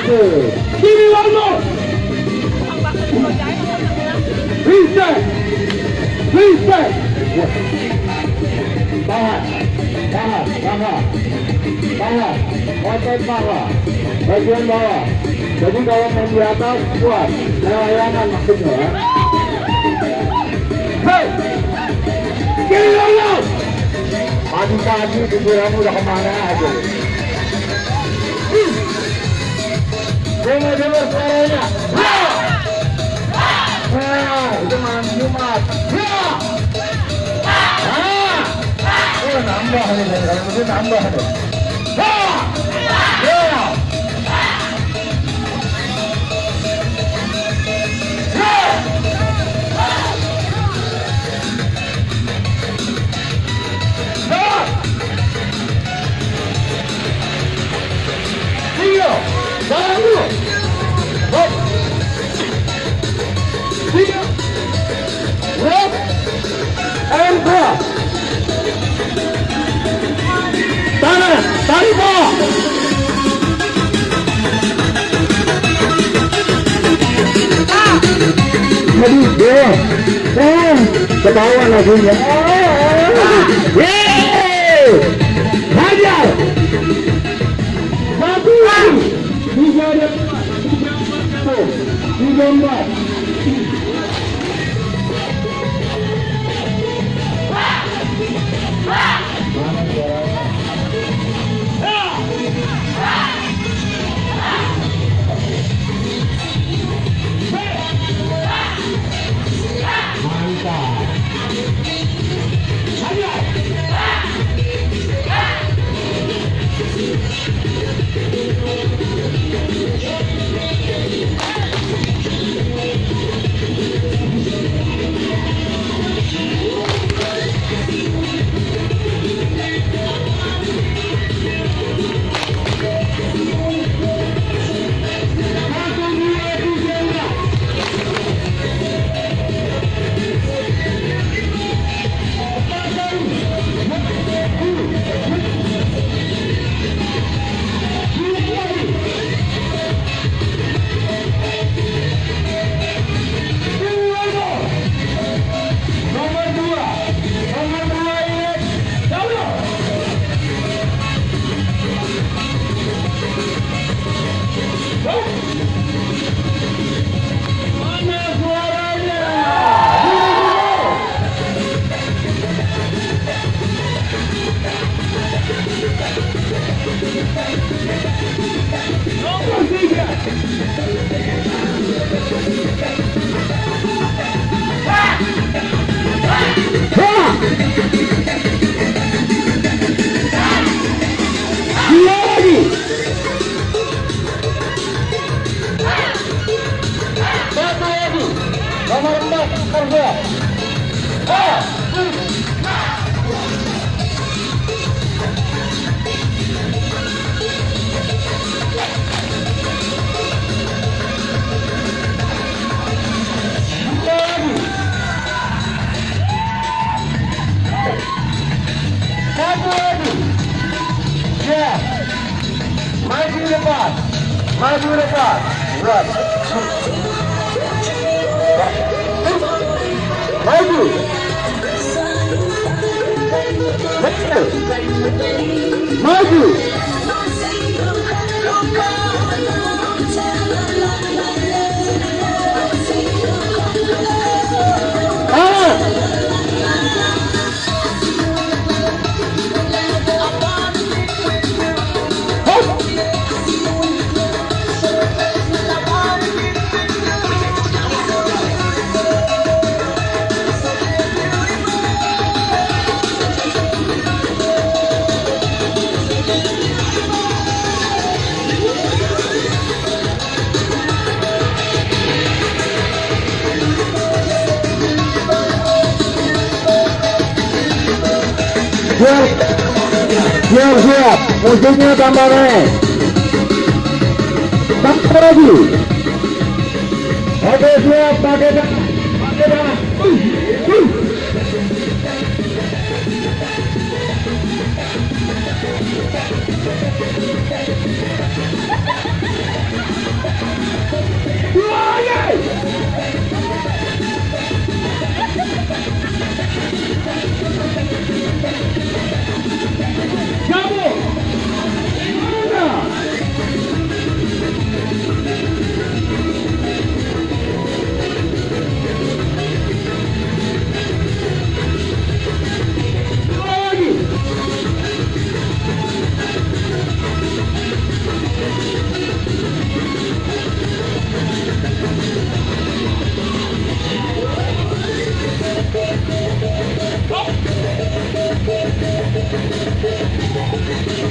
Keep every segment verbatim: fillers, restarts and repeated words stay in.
Give me one more. Reset. Reset. Tahan. Tahan. Tahan. Tahan. Otot bawah. Bagian bawah. Jadi kalau main di atas kuat. Layangan maksudnya ya. Hey. Give me one more. Pagi-pagi pikiranmu udah kemana aja. Dengar-dengar suaranya. Nah, itu malam Jumat. Ah, oh nambah nih, kalau begitu nambah nih. Jalan dulu. Hop. Tiga. Hop. And cross. Tangan, tarik bawah. Aduh, deh. Eh, ketahuan lagunya. Yeay. Hajar. Satu lagi. Tiga dan tiga empat. Maju depan, maju depan, berat. Maju. Maju. Ah. Siap, siap, siap, musiknya tambah naik, tambah lagi. Oke siap, pakai tangan, pakai tangan.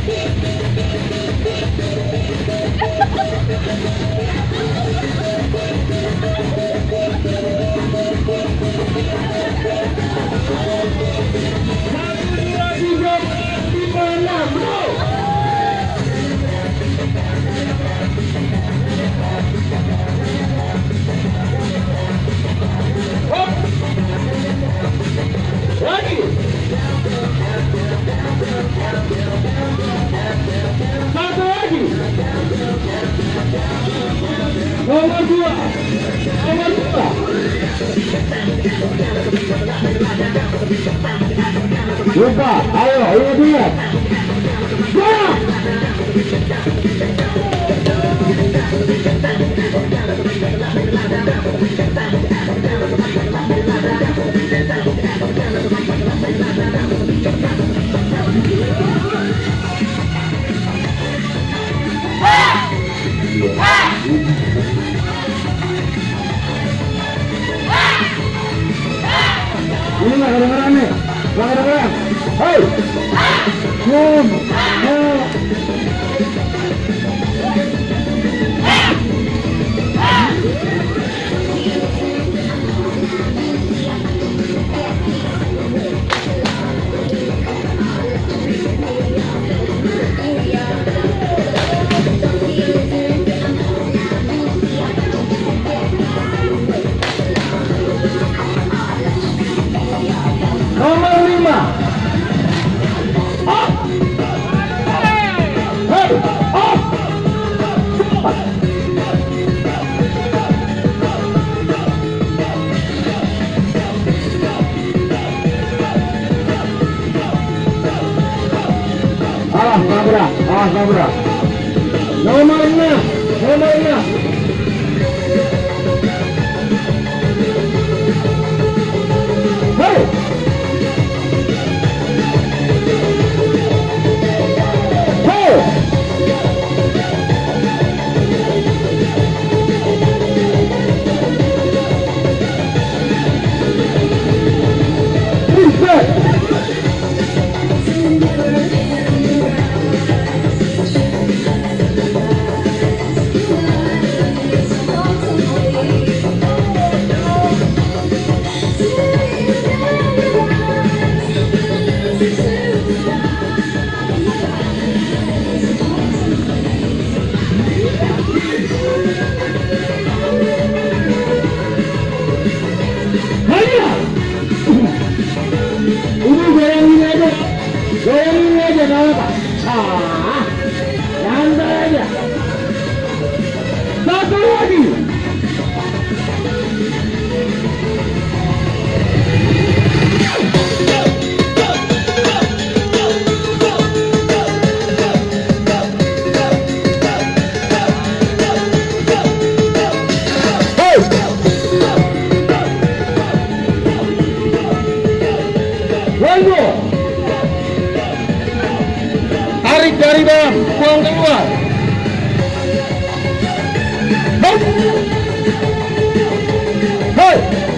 Nomor dua, nomor dua. Lupa, ayo, ini dia. Ya. Ini nggak kedengeran nih, nggak kedengeran. Hei, boom, boom. Nomor lima. Up. Hey, up. Awas, Sabra, awas, Sabra. Nomornya, nomornya. Hey. Goyangin aja gak apa. Ah, santai aja. Satu lagi. Hey. One more. Tarik dari dalam, buang keluar. Hei, hei,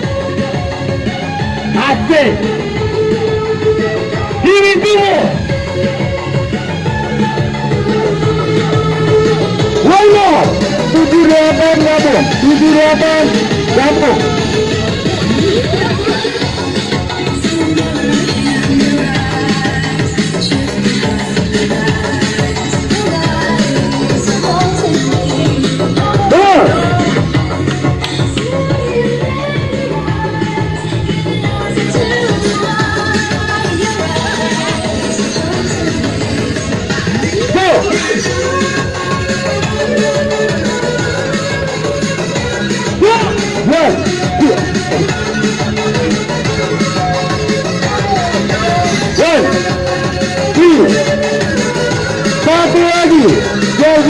asik. Kiri timur. One more. Tujuh delapan gabung, tujuh delapan gabung. Go!